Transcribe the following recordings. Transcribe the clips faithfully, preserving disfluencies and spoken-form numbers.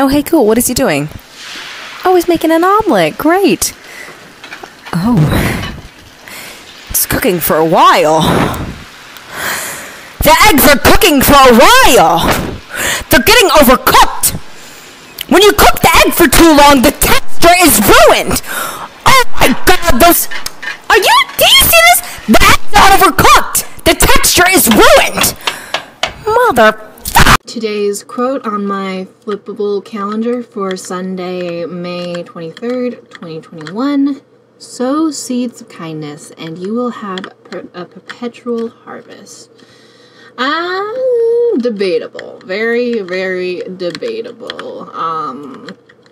Oh, hey, cool. What is he doing? Oh, he's making an omelet. Great. Oh. It's cooking for a while. The eggs are cooking for a while. They're getting overcooked. When you cook the egg for too long, the texture is ruined. Oh my god, those... Are you... Do you see this? The eggs are overcooked. The texture is ruined. Mother... Today's quote on my flippable calendar for Sunday, May twenty-third, twenty twenty-one. Sow seeds of kindness, and you will have per a perpetual harvest. Ah, uh, debatable. Very, very debatable. Um,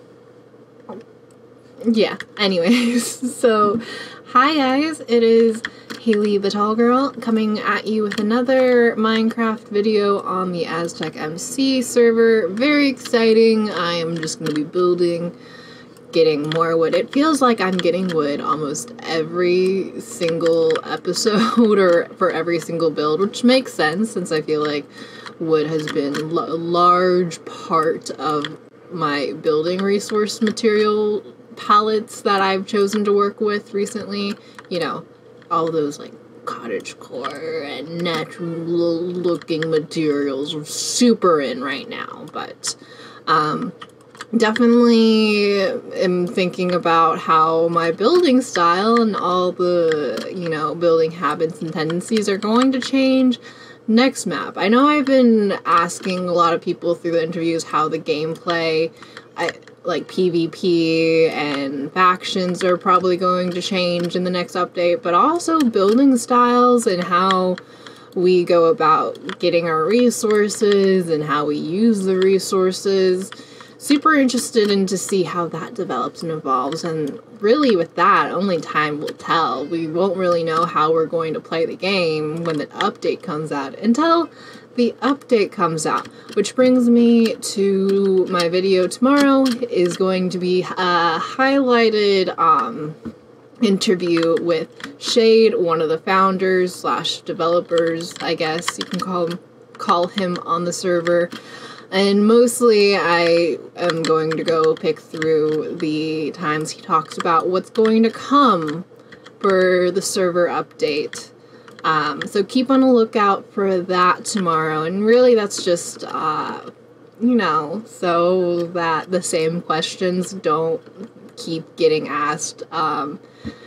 yeah, anyways. So, hi guys, it is Hayley, the Tall Girl, coming at you with another Minecraft video on the Aztec M C server. Very exciting. I am just going to be building, getting more wood. It feels like I'm getting wood almost every single episode or for every single build, which makes sense since I feel like wood has been a large part of my building resource material palettes that I've chosen to work with recently. You know, all those like cottage core and natural looking materials are super in right now, but um, definitely am thinking about how my building style and all the, you know, building habits and tendencies are going to change next map. I know I've been asking a lot of people through the interviews how the gameplay, I, like PvP and factions are probably going to change in the next update, but also building styles and how we go about getting our resources and how we use the resources. Super interested in to see how that develops and evolves, and really with that, only time will tell. We won't really know how we're going to play the game when the update comes out until the update comes out, which brings me to my video tomorrow. Is going to be a highlighted um, interview with Shade, one of the founders slash developers, I guess you can call him, call him on the server. And mostly I am going to go pick through the times he talks about what's going to come for the server update. Um, so keep on a lookout for that tomorrow. And really that's just, uh, you know, so that the same questions don't keep getting asked. Um,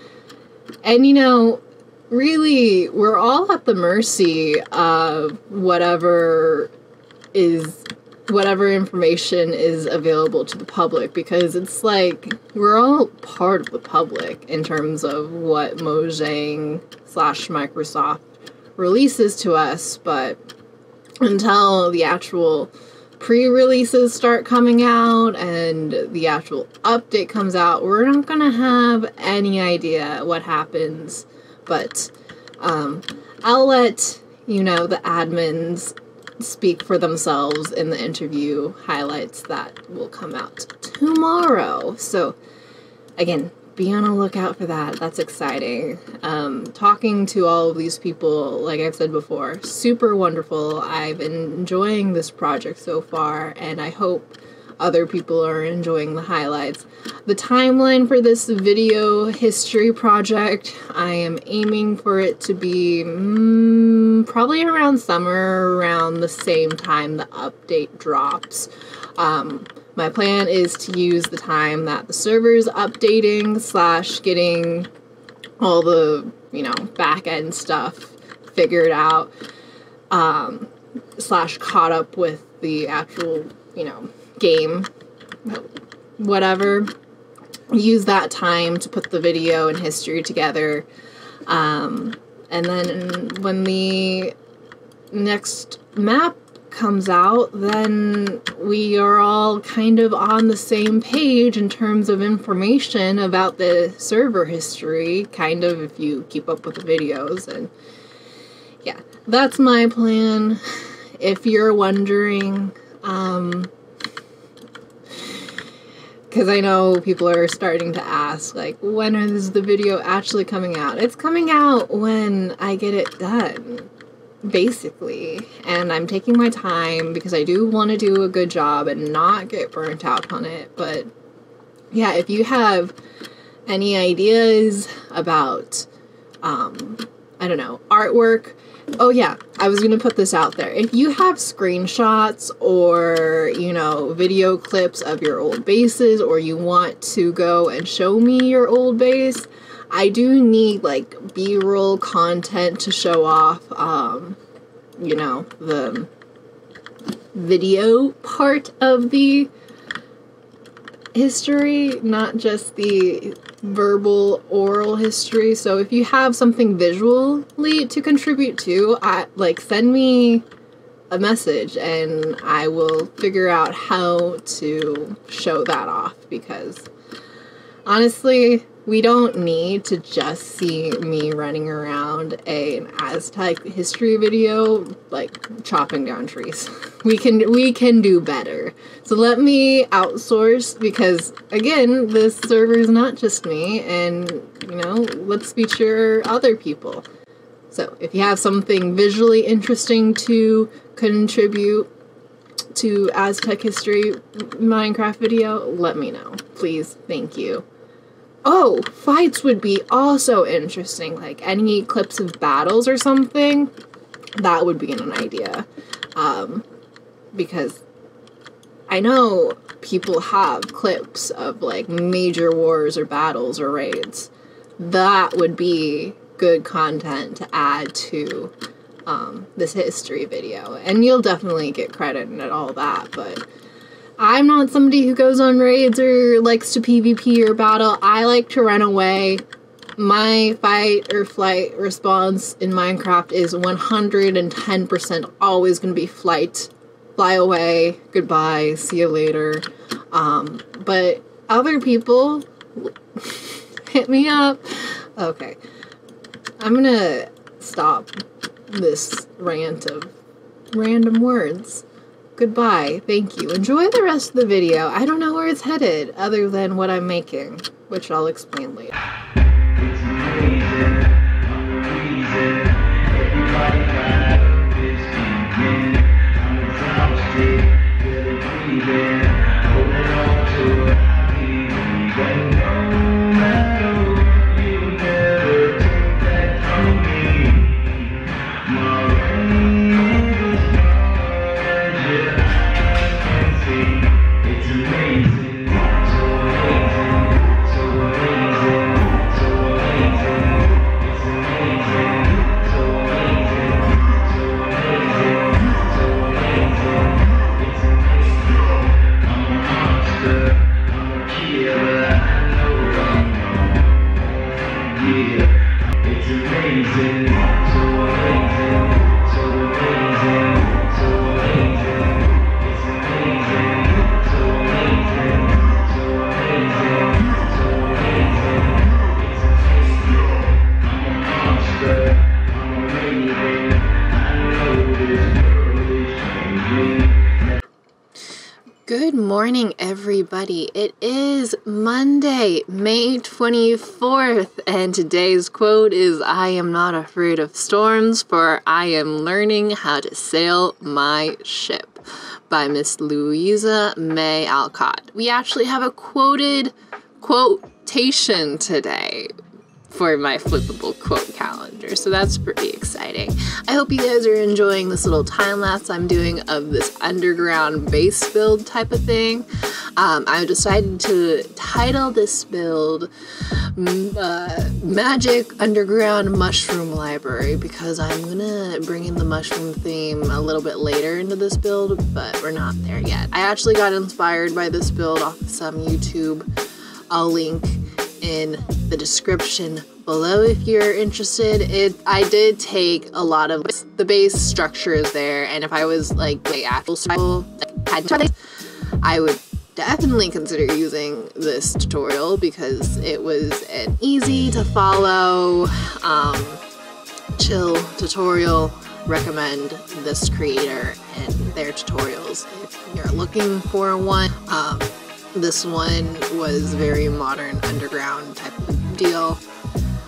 and, you know, really, we're all at the mercy of whatever is... whatever information is available to the public, because it's like we're all part of the public in terms of what Mojang slash Microsoft releases to us, but until the actual pre-releases start coming out and the actual update comes out, we're not gonna have any idea what happens. But um, I'll let, you know, the admins speak for themselves in the interview highlights that will come out tomorrow. So again, be on a lookout for that. That's exciting. Um, talking to all of these people, like I've said before, super wonderful. I've been enjoying this project so far, and I hope other people are enjoying the highlights. The timeline for this video history project, I am aiming for it to be mm, probably around summer, around the same time the update drops. Um, my plan is to use the time that the server's updating slash getting all the, you know, back-end stuff figured out, um, slash caught up with the actual, you know, game, whatever. Use that time to put the video and history together, um, and then when the next map comes out, then we are all kind of on the same page in terms of information about the server history, kind of, if you keep up with the videos. And yeah, that's my plan. If you're wondering, um, because I know people are starting to ask, like, when is the video actually coming out? It's coming out when I get it done. basically. And I'm taking my time because I do want to do a good job and not get burnt out on it. But yeah, if you have any ideas about, um, I don't know, artwork. Oh yeah, I was going to put this out there. If you have screenshots or, you know, video clips of your old bases, or you want to go and show me your old base, I do need, like, B-roll content to show off, um, you know, the video part of the history, not just the verbal oral history. So if you have something visually to contribute to, I, like, send me a message and I will figure out how to show that off, because honestly, we don't need to just see me running around an Aztec history video, like, chopping down trees. We can we can do better. So let me outsource, because, again, this server is not just me, and, you know, let's feature other people. So if you have something visually interesting to contribute to Aztec history Minecraft video, let me know. Please, thank you. Oh, fights would be also interesting, like any clips of battles or something. That would be an idea. Um, because I know people have clips of, like, major wars or battles or raids. That would be good content to add to um, this history video. And you'll definitely get credit and all that, but I'm not somebody who goes on raids or likes to PvP or battle. I like to run away. My fight or flight response in Minecraft is one hundred ten percent always going to be flight. Fly away. Goodbye. See you later. Um, but other people, hit me up. Okay. I'm going to stop this rant of random words. Goodbye. Thank you. Enjoy the rest of the video. I don't know where it's headed other than what I'm making, which I'll explain later. Good morning, everybody. It is Monday, May twenty-fourth, and today's quote is, "I am not afraid of storms, for I am learning how to sail my ship," by Miss Louisa May Alcott. We actually have a quoted quotation today for my flippable quote calendar, so that's pretty exciting. I hope you guys are enjoying this little time lapse I'm doing of this underground base build type of thing. Um, I decided to title this build uh, Magic Underground Mushroom Library, because I'm gonna bring in the mushroom theme a little bit later into this build, but we're not there yet. I actually got inspired by this build off of some YouTube. I'll link in the description below if you're interested. It I did take a lot of the base structure is there, and if I was like the actual style, like, I would definitely consider using this tutorial because it was an easy to follow, um, chill tutorial. Recommend this creator and their tutorials if you're looking for one. Um, This one was very modern underground type of deal.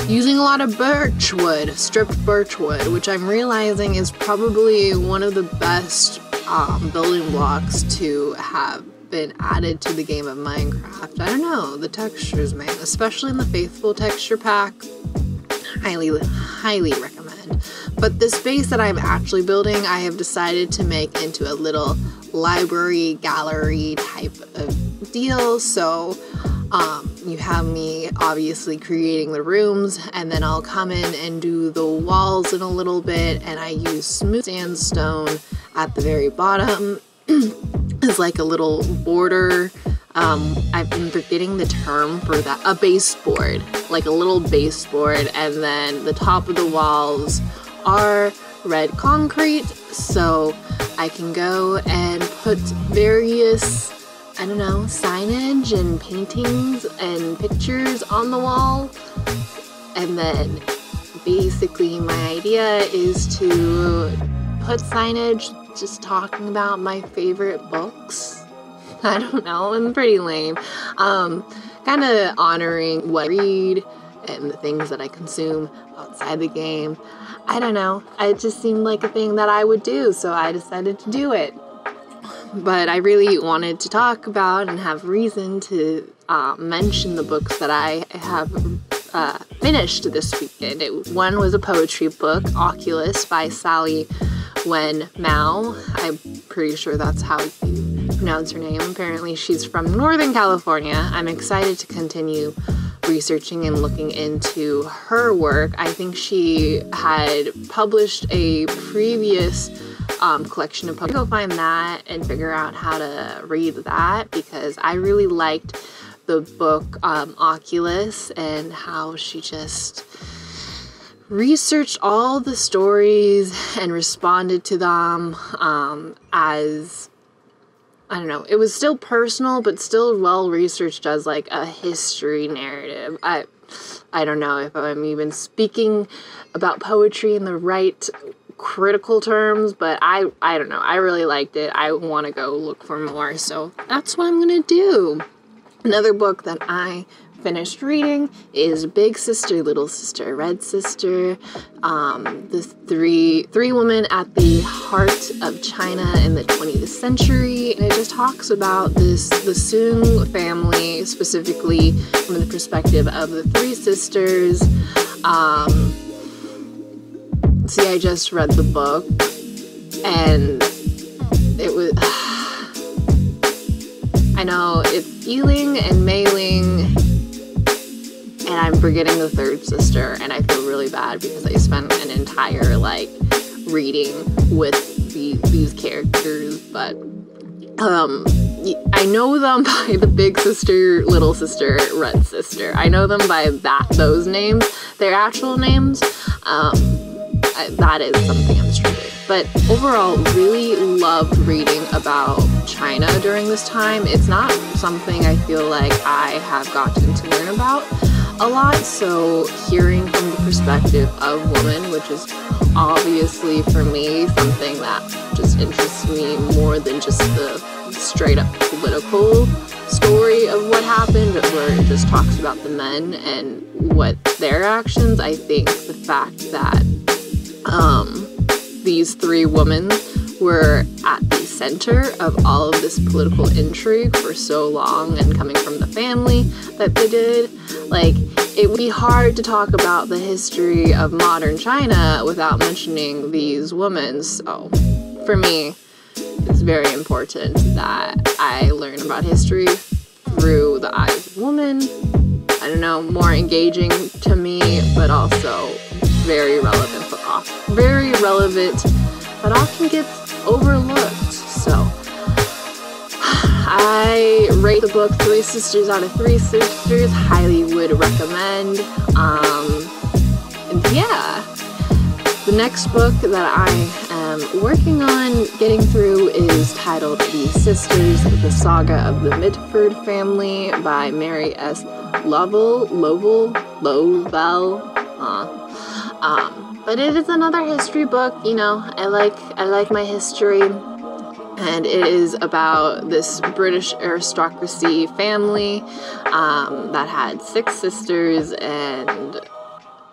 using a lot of birch wood, stripped birch wood, which I'm realizing is probably one of the best um, building blocks to have been added to the game of Minecraft. I don't know, the textures, man, especially in the Faithful texture pack, highly, highly recommend. But this base that I'm actually building, I have decided to make into a little library, gallery type of deal. So um, you have me obviously creating the rooms, and then I'll come in and do the walls in a little bit, and I use smooth sandstone at the very bottom as like a little border. Um, I've been forgetting the term for that. A baseboard, like a little baseboard, and then the top of the walls are red concrete, so I can go and put various, I don't know, signage and paintings and pictures on the wall. And then basically my idea is to put signage just talking about my favorite books. I don't know, I'm pretty lame. Um, kind of honoring what I read and the things that I consume outside the game. I don't know, it just seemed like a thing that I would do, so I decided to do it. But I really wanted to talk about and have reason to uh, mention the books that I have uh, finished this weekend. It, one was a poetry book, Oculus by Sally Wen Mao. I'm pretty sure that's how you pronounce her name. Apparently she's from Northern California. I'm excited to continue researching and looking into her work. I think she had published a previous um, collection of poems. Go find that and figure out how to read that, because I really liked the book um, Oculus, and how she just researched all the stories and responded to them um, as, I don't know, it was still personal, but still well researched as like a history narrative. I, I don't know if I'm even speaking about poetry in the right critical terms, but I, I don't know. I really liked it. I want to go look for more, so that's what I'm gonna do. Another book that I finished reading is Big Sister, Little Sister, Red Sister. Um, the three three women at the heart of China in the twentieth century. And it just talks about this the Sung family, specifically from the perspective of the three sisters. Um, see, I just read the book, and it was. I know it's Yiling and Meiling, and I'm forgetting the third sister, and I feel really bad because I spent an entire, like, reading with the, these characters, but, um, I know them by the big sister, little sister, red sister. I know them by that, those names. Their actual names, um, I, that is something I'm struggling. But overall, really loved reading about China during this time. It's not something I feel like I have gotten to learn about a lot, so hearing from the perspective of women, which is obviously for me something that just interests me more than just the straight up political story of what happened, where it just talks about the men and what their actions. I think the fact that um, these three women were at the center of all of this political intrigue for so long, and coming from the family that they did, like, it would be hard to talk about the history of modern China without mentioning these women. So for me, it's very important that I learn about history through the eyes of women. I don't know, more engaging to me, but also very relevant, but often, very relevant, but often gets overlooked. So I rate the book Three Sisters out of Three Sisters. Highly would recommend. Um, and yeah, the next book that I am working on getting through is titled The Sisters, The Saga of the Mitford Family by Mary S. Lovell, Lovell, Lovell. Uh, um, but it is another history book. You know, I like I like my history. And it is about this British aristocracy family um, that had six sisters, and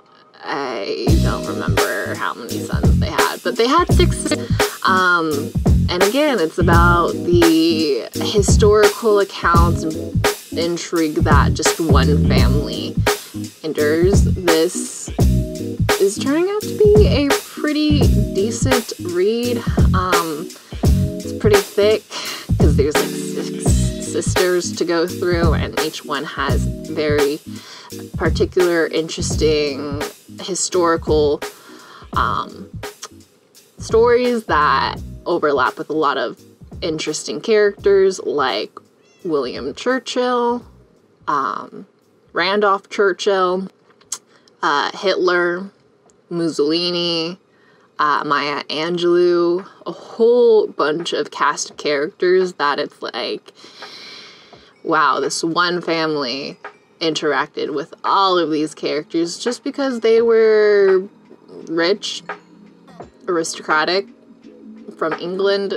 I don't remember how many sons they had, but they had six. Um, and again, it's about the historical accounts and intrigue that just one family endures. This is turning out to be a pretty decent read. Um, it's pretty thick because there's like six sisters to go through, and each one has very particular, interesting historical um, stories that overlap with a lot of interesting characters like William Churchill, um, Randolph Churchill, uh, Hitler, Mussolini, uh, Maya Angelou, a whole bunch of cast of characters that it's like, wow, this one family interacted with all of these characters just because they were rich, aristocratic, from England,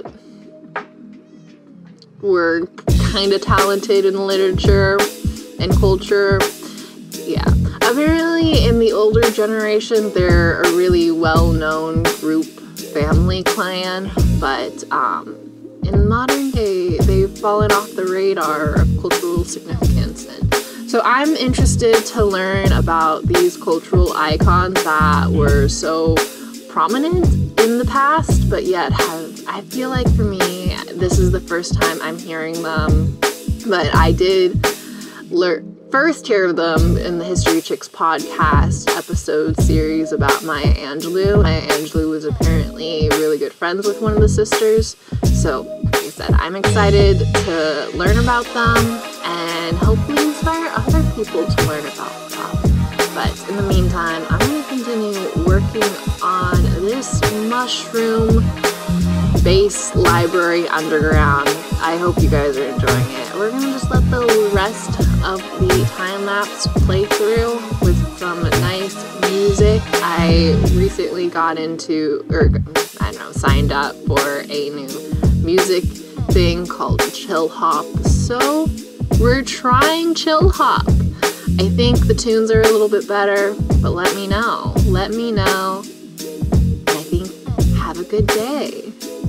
were kind of talented in literature and culture. Yeah. Apparently, in the older generation, they're a really well-known group, family clan, but um, in modern day, they've fallen off the radar of cultural significance. And so I'm interested to learn about these cultural icons that were so prominent in the past, but yet have, I feel like for me, this is the first time I'm hearing them, but I did learn first hear of them in the History Chicks podcast episode series about Maya Angelou. Maya Angelou was apparently really good friends with one of the sisters. So, like I said, I'm excited to learn about them and hopefully inspire other people to learn about them. But in the meantime, I'm going to continue working on this mushroom base library underground. I hope you guys are enjoying it. We're going to just let the rest of the time-lapse play through with some nice music. I recently got into, or I don't know, signed up for a new music thing called Chill Hop. So we're trying Chill Hop. I think the tunes are a little bit better, but let me know. Let me know. And I think have a good day.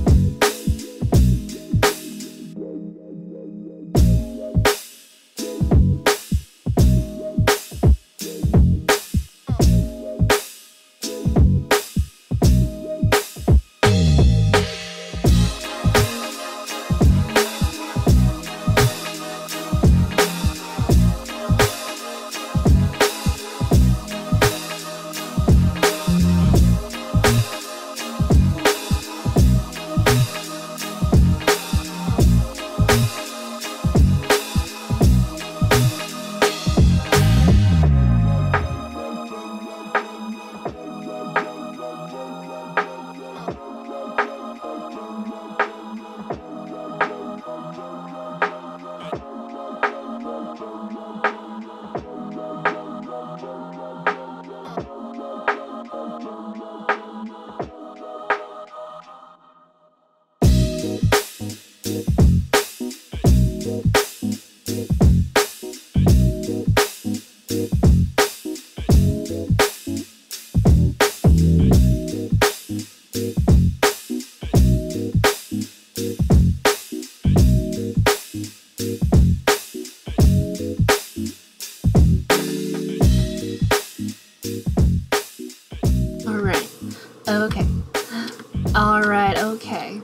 Okay. Alright, okay.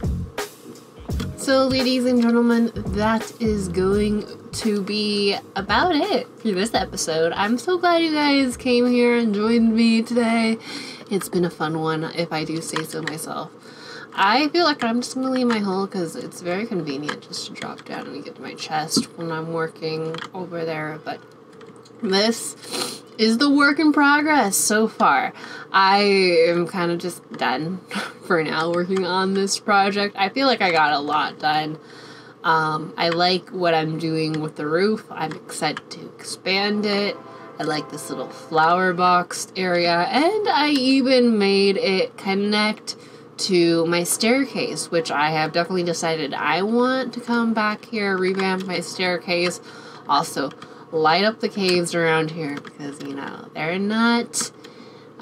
So, ladies and gentlemen, that is going to be about it for this episode. I'm so glad you guys came here and joined me today. It's been a fun one, if I do say so myself. I feel like I'm just going to leave my hole because it's very convenient just to drop down and get to my chest when I'm working over there, but this is the work in progress so far. I am kind of just done for now working on this project. I feel like I got a lot done. Um, I like what I'm doing with the roof. I'm excited to expand it. I like this little flower boxed area, and I even made it connect to my staircase, which I have definitely decided I want to come back here, revamp my staircase. Also, light up the caves around here because, you know, they're not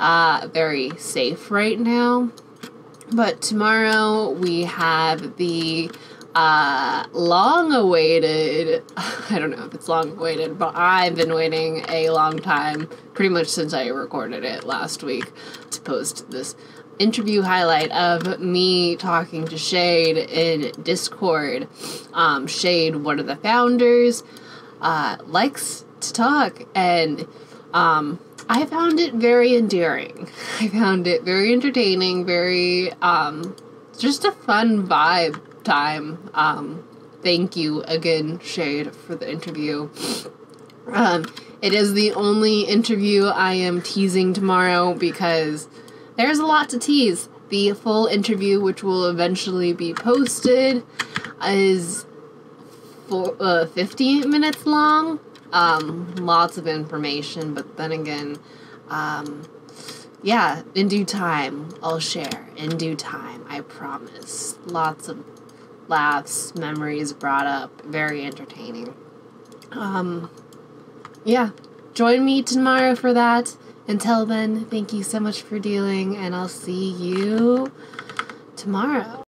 uh, very safe right now. But tomorrow we have the uh, long-awaited, I don't know if it's long-awaited, but I've been waiting a long time, pretty much since I recorded it last week, to post this interview highlight of me talking to Shade in Discord. Um, Shade, one of the founders, uh, likes to talk, and um, I found it very endearing. I found it very entertaining, very, um, just a fun vibe time. Um, thank you again, Shade, for the interview. Um, it is the only interview I am teasing tomorrow because there's a lot to tease. The full interview, which will eventually be posted, is for, uh, fifty minutes long. Um, lots of information, but then again, um, yeah, in due time, I'll share. In due time, I promise. Lots of laughs, memories brought up, very entertaining. Um, yeah, join me tomorrow for that. Until then, thank you so much for dealing, and I'll see you tomorrow.